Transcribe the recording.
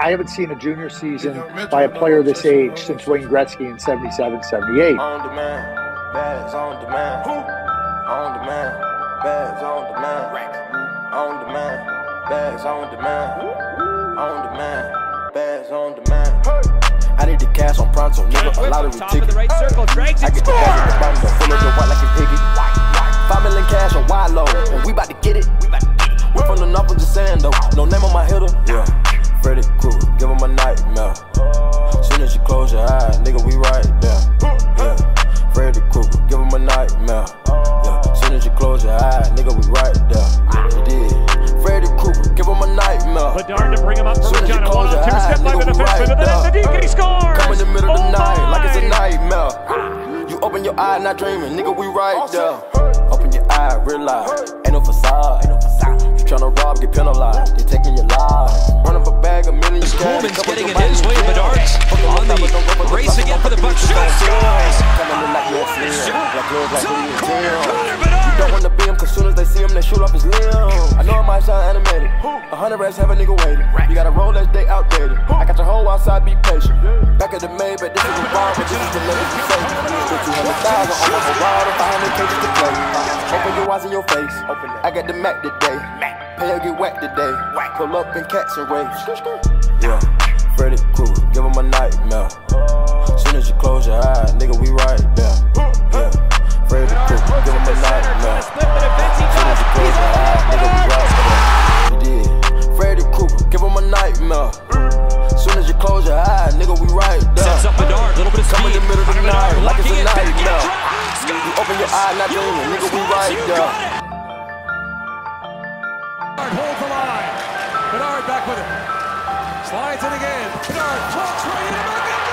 I haven't seen a junior season by a player this age since Wayne Gretzky in 77, 78. On demand, bags on demand. On demand, bags on demand. On demand, bags on demand. On demand, bags on demand. I need the cash on pronto, nigga, a lottery top ticket. Of the right circle, drags I it, get the cash at the bottom, though, full of the white like a piggy. 5 million cash on wide low, and we bout to get it. We from the north, I'm just saying though, no name on my hitter. Yeah, Freddy Krueger, give him a nightmare. Soon as you close your eyes, nigga, we right there. Yeah, Freddy Krueger, give him a nightmare. Yeah, soon as you close your eyes, nigga, we right there. You did. Freddy Krueger, give him a nightmare. Bedard to bring him up for Soon as you John. A close your 1-on-2 eyes, step by the nigga, we defenseman, and then the DK scores! Come in the middle of the night, like it's a my! nightmare. You open your eye, not dreaming, nigga, we right there. Open your eye, realize, ain't no facade. You tryna rob, get penalized, they taking your life. Run up a bag, $1 million cash. Coleman's getting it his way. Bedard's on the race again for the Bucks. Scores! Coming in like you're a You don't wanna be him, cause soon as they see him, they shoot off his limb. I know it might sound animated. 100 racks have a nigga waiting. You got a Rolex, they outdated. I got your whole outside, be patient. Back at the May, but this is a bomb, but this is the latest you say. Put 200,000 on my wild, 500 cages to play. Open your eyes in your face. I got the Mac today. Pay or get whacked today. Pull up in cats and race. Yeah, Freddy Krueger, give him a nightmare. Soon as you close your eyes, nigga, we right there. Yeah, Freddy Krueger, give him a nightmare. Soon as you close your eyes, nigga, we right there. You did. Freddy Krueger, give him a nightmare. Soon as you close your eyes, nigga, we right there. Sets up Bedard, a little bit of speed. Come in the middle of the night, like it's a nightmare. You You open your eyes, not dreaming, nigga, we right there. Holds the line. Bedard back with it. Slides in again. Bedard clocks right in.